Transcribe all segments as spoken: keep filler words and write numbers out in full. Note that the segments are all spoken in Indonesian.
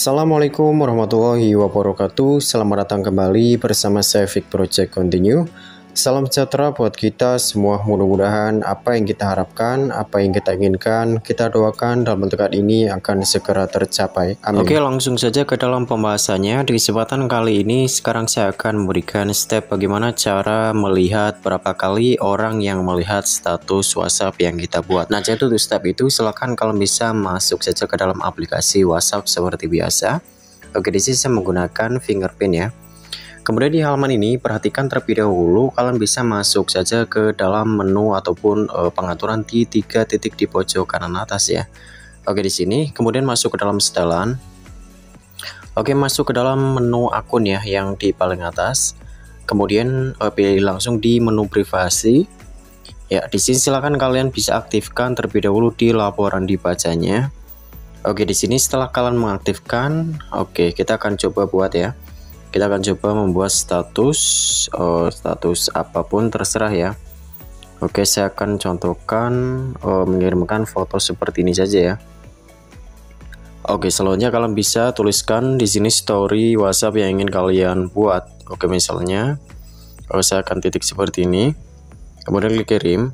Assalamualaikum warahmatullahi wabarakatuh. Selamat datang kembali bersama saya Vic Project Continue. Salam sejahtera buat kita semua. Mudah-mudahan apa yang kita harapkan, apa yang kita inginkan, kita doakan dalam bentuk ini akan segera tercapai. Amin. Oke, langsung saja ke dalam pembahasannya. Di kesempatan kali ini sekarang saya akan memberikan step bagaimana cara melihat berapa kali orang yang melihat status WhatsApp yang kita buat. Nah, jadi untuk step itu silakan kalau bisa masuk saja ke dalam aplikasi WhatsApp seperti biasa. Oke, di sini saya menggunakan fingerprint ya. Kemudian di halaman ini perhatikan terlebih dahulu kalian bisa masuk saja ke dalam menu ataupun e, pengaturan di tiga titik di pojok kanan atas ya. Oke, di sini kemudian masuk ke dalam setelan. Oke, masuk ke dalam menu akun ya yang di paling atas. Kemudian e, pilih langsung di menu privasi. Ya, di sini silakan kalian bisa aktifkan terlebih dahulu di laporan dibacanya. Oke, di sini setelah kalian mengaktifkan, oke kita akan coba buat ya. Kita akan coba membuat status oh, status apapun terserah ya. Oke, saya akan contohkan oh, mengirimkan foto seperti ini saja ya. Oke, selanjutnya kalian bisa tuliskan di sini story WhatsApp yang ingin kalian buat. Oke, misalnya oh, saya akan titik seperti ini, kemudian klik kirim.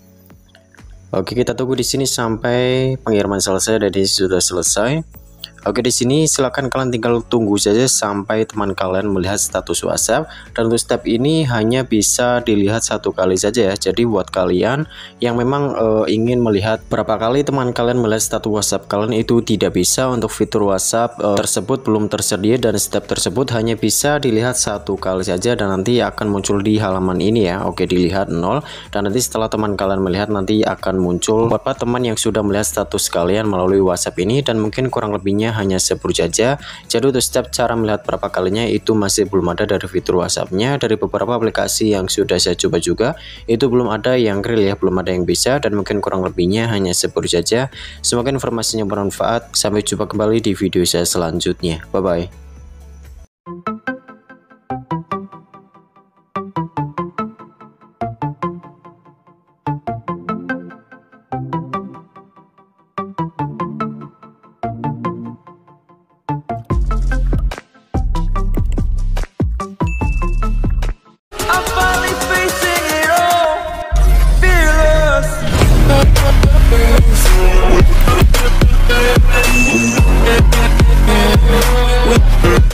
Oke, kita tunggu di sini sampai pengiriman selesai dan ini sudah selesai. Oke, di sini silakan kalian tinggal tunggu saja sampai teman kalian melihat status WhatsApp, dan untuk step ini hanya bisa dilihat satu kali saja ya. Jadi buat kalian yang memang e, ingin melihat berapa kali teman kalian melihat status WhatsApp kalian itu tidak bisa, untuk fitur WhatsApp e, tersebut belum tersedia dan step tersebut hanya bisa dilihat satu kali saja dan nanti akan muncul di halaman ini ya. Oke, dilihat nol, dan nanti setelah teman kalian melihat nanti akan muncul beberapa teman yang sudah melihat status kalian melalui WhatsApp ini, dan mungkin kurang lebihnya hanya seperti saja. Jadi untuk step cara melihat berapa kalinya itu masih belum ada dari fitur WhatsAppnya. Dari beberapa aplikasi yang sudah saya coba juga itu belum ada yang real ya, belum ada yang bisa, dan mungkin kurang lebihnya hanya seperti saja. Semoga informasinya bermanfaat. Sampai jumpa kembali di video saya selanjutnya. Bye bye. We'll be right back.